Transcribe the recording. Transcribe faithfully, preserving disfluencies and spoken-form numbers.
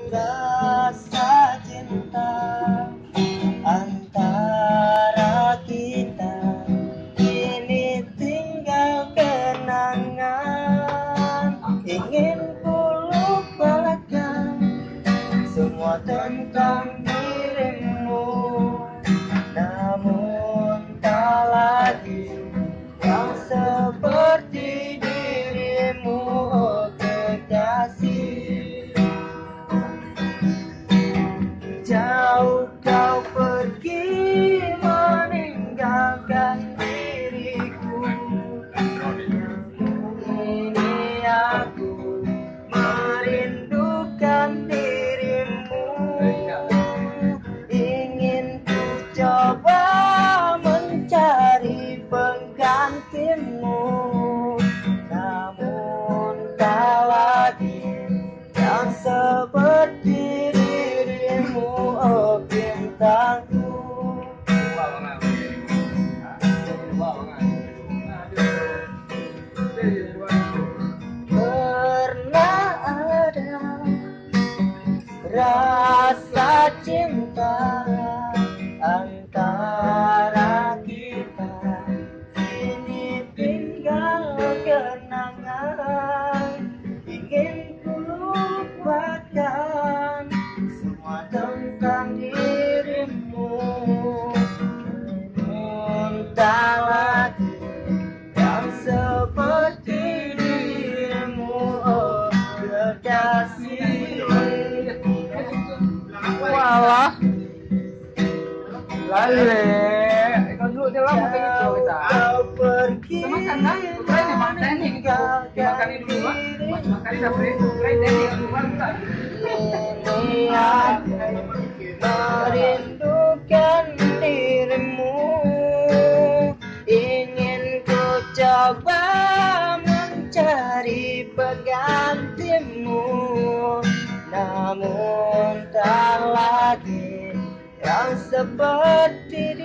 rasa cinta antara kita kini tinggal kenangan. Ingin ku lupakan semua tentang dirimu, namun tak lagi yang seperti dirimu, oh kekasih. Jauh kau pergi meninggalkan diriku, ini aku merindukan dirimu. Ingin ku coba mencari penggantimu, namun tak lagi yang seperti dirimu, oh bintangku. Pernah ada rasa cinta antara kita, kini tinggal kenangan. Ingin ku lupakan semua tentang dirimu, namun tak lagi yang seperti dirimu, oh kekasih. Walah. Lale, ikut dulu dia lama kayak gitu kita. Kau pergi Makan kan? Kalian emang teknik gitu. Dimakan ini dulu, makan ini sampai itu. Kalian teknik yang dulu kan? ini aku merindukan dirimu. Ingin ku coba mencari penggantimu, namun tak lagi yang seperti